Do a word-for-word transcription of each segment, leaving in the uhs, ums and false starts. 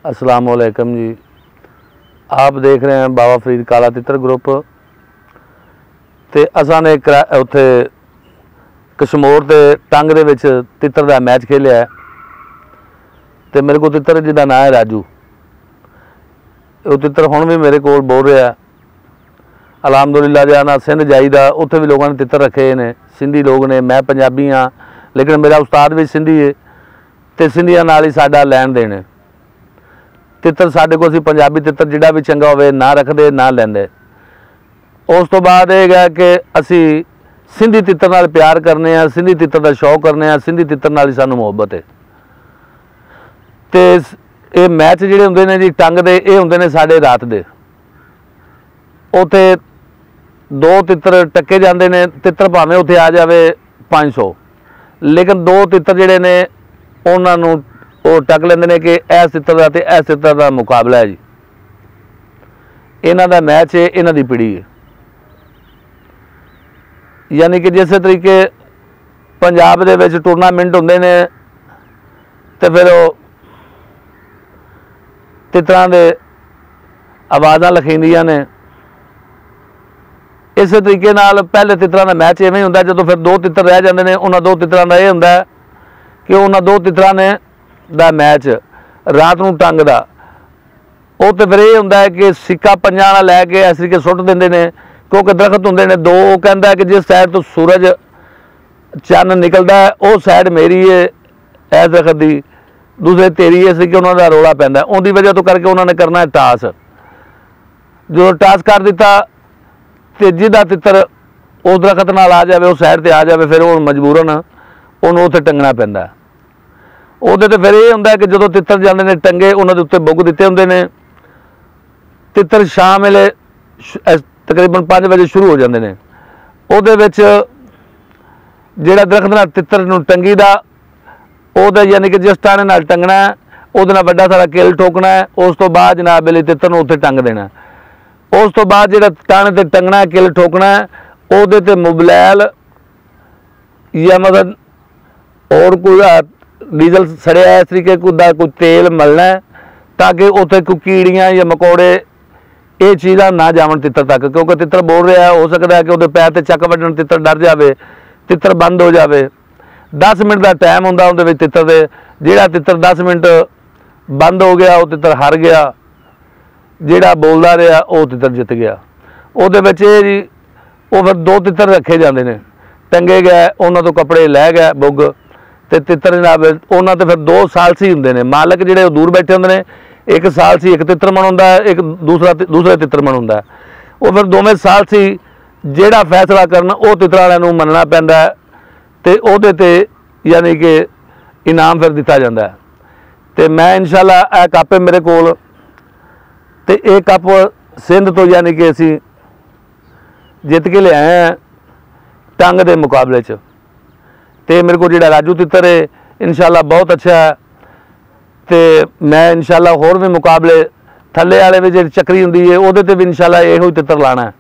अस्सलाम वालेकुम जी। आप देख रहे हैं बाबा फरीद काला तितर ग्रुप। तो असा ने उत्थे कशमोर के टंग दे विच तितर का मैच खेलिया है। तो मेरे को तितर जिसका नाम है राजू, वो तितर हुण भी मेरे को बोल रहा है। अलहमदुलिल्लाह जाना सिंध जाईदा, उत्थे भी लोगों ने तितर रखे ने, सिंधी लोग ने, मैं पंजाबी हाँ लेकिन मेरा उस्ताद भी सिंधी है। तो सिंधियां नाल ही साडा लैन देन है। तितर साडे को असीं पंजाबी तितर जिहड़ा भी चंगा होवे ना रखदे ना लैंदे। उस तो बाद यह है कि असीं सिंधी तितर नाल प्यार करने आ, सिंधी तितर का शौक करने आ, सिंधी तितर नाल ही सानूं मुहब्बत है। तो ये मैच जिहड़े हुंदे ने जी टंग दे, ये हुंदे ने साडे रात दे। उत्थे दो तितर टक्के जाते हैं। तितर भावें उत्थे आ जाए पाँच सौ, लेकिन दो तितर जिहड़े ने उन्होंने वो टक लेंदे ने कि इस तितर का तो इस तितर का मुकाबला है जी। इन्हां दा मैच है, इन्हां दी पीढ़ी है। यानी कि जिस तरीके पंजाब दे विच टूरनामेंट हुंदे ने तो फिर तितरां दे आवाज़ां लखींदियां ने। इस तरीके नाल पहले तितरां दा मैच इवें हुंदा, जदों फिर दो तितर रह जांदे ने, उन्हां दो तितरां दा इह हुंदा कि उन्हां दो तितरां ने दा मैच रात नूं टंग दा वो तो फिर यह हुंदा है कि सिक्का पंजां नाल लैके इस तरीके सुट दिंदे ने, क्योंकि दरखत हुंदे ने दो। वो कहंदा है कि जिस साइड तो सूरज चन्न निकलदा है वो साइड मेरी है इस दरखत की, दूसरे तेरी है। इस तरीके उन्हां दा रौला पैंदा। उहदी वजह तो करके उन्होंने करना है टास। जो टास कर दिता तो जिहदा तितर उस दरखत नाल आ जाए, उस साइड पर आ जाए, फिर वो मजबूरन उन्होंने उत्थे टंगना पैंदा। उहदे ते फिर यह हुंदा है कि जदों तितर जांदे ने टंगे, उन्हां दे उत्ते बुग दिते हुंदे ने। तितर शाम वेले तकरीबन पाँच बजे शुरू हो जाते हैं। उहदे विच जिहड़ा दरखत नाल तितर नूं टंगी दा उहदा यानी कि जिस टाणे नाल टंगना है उहदे नाल वड्डा सारा किल ठोकना है। उस तो बाद जनाब वेले तितर नूं उत्थे टंग देना। उस तो बाद जिहड़ा टाणे ते टंगना है, किल ठोकना है, उहदे ते मोबलैल या मतलब और कोई डीजल सड़िया इस तरीके का कोई तेल मलना है, ताकि उत्थे कोई कीड़ियाँ या मकोड़े ये चीज़ां ना जावन तितर तक। क्योंकि तितर बोल रहा है, हो सकता है कि उहदे पैर ते चक वड्डण, तितर डर जाए, तितर बंद हो जाए। दस मिनट का टाइम हुंदा उहदे विच तितर दे। जिहड़ा तितर दस मिनट बंद हो गया वो तितर हार गया, जिहड़ा बोलदा रहा वो तितर जित गया। उहदे विच इह जी वो फिर दो तितर रखे जाते हैं, टंगे गए, उन्हां तो कपड़े लै गए बुग ते तितर जनाब उन्हां ते फिर दो सालसी हुंदे ने। मालक जिहड़े दूर बैठे हुंदे ने, एक सालसी एक तितर मन हुंदा है, एक दूसरा दूसरे तितर मन हुंदा है। वो फिर दोवें सालसी जिहड़ा फैसला करन वो तितर वालिआं नूं मनना पैंदा है ते उहदे ते यानी कि इनाम फिर दिता जाता है। तो मैं इंशाअल्लाह यह कप है मेरे कोल, तो ये कप सिंध तो यानी कि असीं जित के लिआए हैं टंग दे मुकाबले च। तो मेरे को जिहड़ा राजू तितर है इंशाअल्लाह बहुत अच्छा है। तो मैं इंशाअल्लाह होर भी मुकाबले थल्ले वाले भी जिहड़ी चक्री हुंदी है उहदे ते भी इंशाअल्लाह इहो ही तितर लाना है।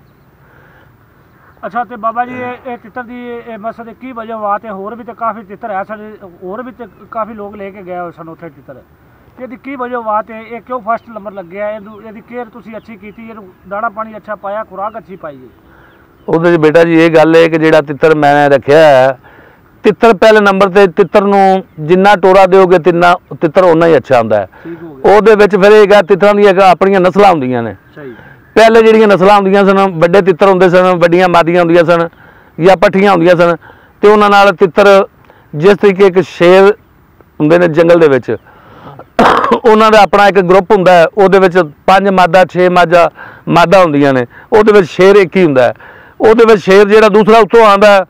अच्छा, तो बाबा जी ये तितर की मसले की वजह बात है? होर भी तो काफ़ी तितर है साढ़े, होर भी तो काफ़ी लोग लेके गए सन उत्थे तितर। ये की वजह बात है, ये क्यों फर्स्ट नंबर लग गया? ये केयर तुसीं अच्छी की, दाना पानी अच्छा पाया, खुराक अच्छी पाई है? उहदे बेटा जी ये गल है कि जिहड़ा तितर मैंने रखिया है, तितर पहले नंबर ते तितर नूं जिन्ना टोरा दोगे तिन्ना तितर उन्ना ही अच्छा हुंदा है। उहदे विच फिर इह तितरां दी अपणियां नस्लां हुंदियां ने। पहले जिहड़ियां नस्लां हुंदियां सन, वड्डे तितर हुंदे सन, वड्डियां मादियां हुंदियां सन या पट्ठियां हुंदियां सन, ते उहनां नाल तितर जिस तरीके एक शेर हुंदे ने जंगल दे विच, उहनां दा अपना एक ग्रुप हुंदा है। उहदे विच पंज मादा छे मादा मादा हुंदियां ने, उहदे विच शेर एक ही हुंदा है। उहदे विच शेर जिहड़ा दूसरा उत्तों आंदा है,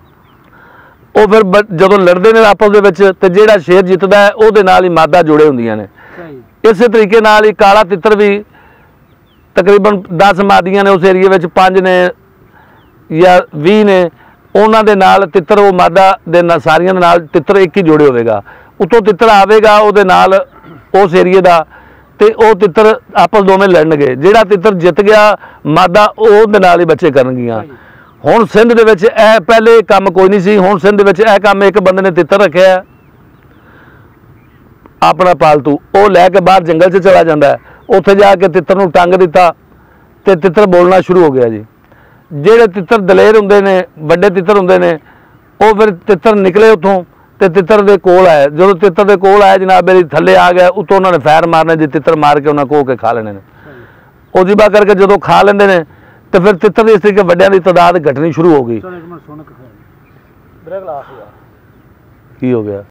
वो फिर जदों लड़ते हैं आपस दे विच, ते जिहड़ा शेर जितदा है उहदे नाल ही मादा जुड़े हुंदियां ने। इस तरीके नाल ही काला तितर भी तकरीबन दस मादियां ने उस एरिए में, पाँच ने या भी ने, उन्हां दे नाल तितर वो मादा दे नाल सारियां दे नाल तितर एक ही जोड़े होवेगा। उत्तों तितर आवेगा उहदे नाल उस एरिए दा, ते वो तितर आपस दोवें लड़नगे। जिहड़ा तितर जित गया मादा उहदे नाल ही बच्चे करनगियां। हुण सिंध दे विच ए पहले काम कोई नहीं सी, हुण सिंध दे विच ए काम एक बंदे ने तितर रखिया। ਆਪਣਾ ਪਾਲਤੂ ਉਹ ਲੈ ਕੇ ਬਾਹਰ ਜੰਗਲ 'ਚ ਚਲਾ ਜਾਂਦਾ ਹੈ। ਉੱਥੇ ਜਾ ਕੇ ਤਿੱਤਰ ਨੂੰ ਟੰਗ ਦਿੱਤਾ ਤੇ ਤਿੱਤਰ ਬੋਲਣਾ ਸ਼ੁਰੂ ਹੋ ਗਿਆ ਜੀ। ਜਿਹੜੇ ਤਿੱਤਰ ਦਲੇਰ ਹੁੰਦੇ ਨੇ, ਵੱਡੇ ਤਿੱਤਰ ਹੁੰਦੇ ਨੇ, ਉਹ ਫਿਰ ਤਿੱਤਰ ਨਿਕਲੇ ਉੱਥੋਂ ਤੇ ਤਿੱਤਰ ਦੇ ਕੋਲ ਆਏ। ਜਦੋਂ ਤਿੱਤਰ ਦੇ ਕੋਲ ਆਏ ਜਨਾਬ ਮੇਰੀ ਥੱਲੇ ਆ ਗਿਆ, ਉੱਤੋਂ ਉਹਨਾਂ ਨੇ ਫੈਰ ਮਾਰਨੇ ਜੀ, ਤਿੱਤਰ ਮਾਰ ਕੇ ਉਹਨਾਂ ਕੋਹ ਕੇ ਖਾ ਲੈਣੇ ਨੇ। ਉਹ ਜਿਬਾ ਕਰਕੇ ਜਦੋਂ ਖਾ ਲੈਂਦੇ ਨੇ ਤੇ ਫਿਰ ਤਿੱਤਰ ਦੀ ਇਸ ਤਰੀਕੇ ਵੱਡਿਆਂ ਦੀ ਤਾਦਾਦ ਘਟਣੀ ਸ਼ੁਰੂ ਹੋ ਗਈ। ਕੀ ਹੋ ਗਿਆ?